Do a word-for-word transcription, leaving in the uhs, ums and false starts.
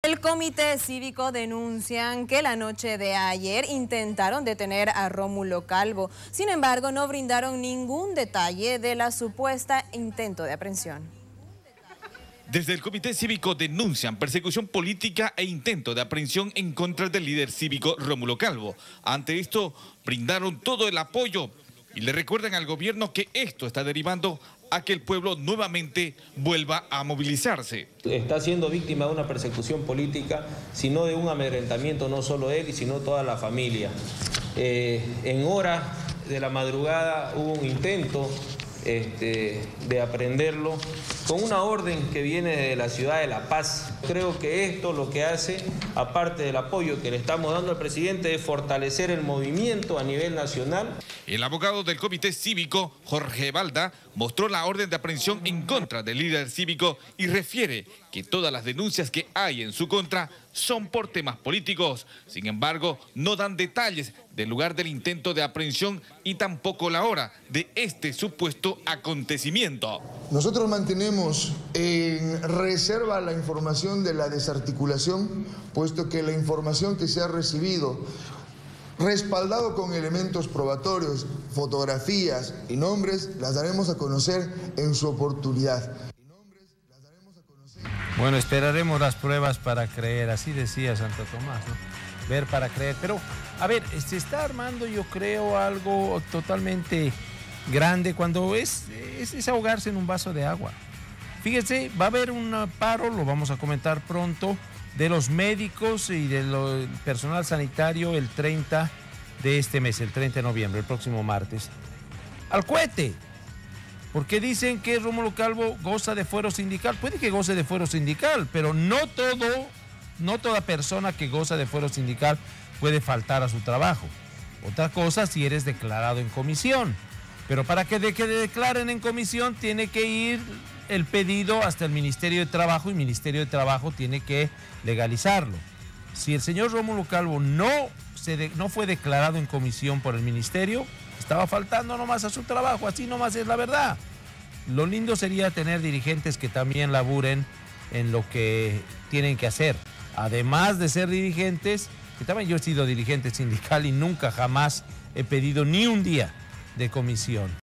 El Comité Cívico denuncian que la noche de ayer intentaron detener a Rómulo Calvo. Sin embargo, no brindaron ningún detalle de la supuesta intento de aprehensión. Desde el Comité Cívico denuncian persecución política e intento de aprehensión en contra del líder cívico Rómulo Calvo. Ante esto, brindaron todo el apoyo y le recuerdan al gobierno que esto está derivando a que el pueblo nuevamente vuelva a movilizarse. Está siendo víctima de una persecución política, sino de un amedrentamiento no solo él, sino toda la familia. Eh, en horas de la madrugada hubo un intento este, de aprenderlo con una orden que viene de la ciudad de La Paz. Creo que esto lo que hace, aparte del apoyo que le estamos dando al presidente, es fortalecer el movimiento a nivel nacional. El abogado del Comité Cívico, Jorge Balda, mostró la orden de aprehensión en contra del líder cívico y refiere que todas las denuncias que hay en su contra son por temas políticos. Sin embargo, no dan detalles del lugar del intento de aprehensión y tampoco la hora de este supuesto acontecimiento. Nosotros mantenemos en reserva la información de la desarticulación, puesto que la información que se ha recibido, respaldado con elementos probatorios, fotografías y nombres, las daremos a conocer en su oportunidad. Bueno, esperaremos las pruebas para creer, así decía Santo Tomás, ¿no? Ver para creer. Pero, a ver, se está armando, yo creo, algo totalmente grande cuando es, es, es ahogarse en un vaso de agua. Fíjese, va a haber un paro, lo vamos a comentar pronto, de los médicos y del personal sanitario el treinta de este mes, el treinta de noviembre, el próximo martes. ¡Al cohete! Porque dicen que Rómulo Calvo goza de fuero sindical. Puede que goce de fuero sindical, pero no todo, no toda persona que goza de fuero sindical puede faltar a su trabajo. Otra cosa si eres declarado en comisión. Pero para que, de, que declaren en comisión tiene que ir el pedido hasta el Ministerio de Trabajo y el Ministerio de Trabajo tiene que legalizarlo. Si el señor Rómulo Calvo no, se de, no fue declarado en comisión por el Ministerio, estaba faltando nomás a su trabajo, así nomás es la verdad. Lo lindo sería tener dirigentes que también laburen en lo que tienen que hacer. Además de ser dirigentes, que también yo he sido dirigente sindical y nunca jamás he pedido ni un día de comisión.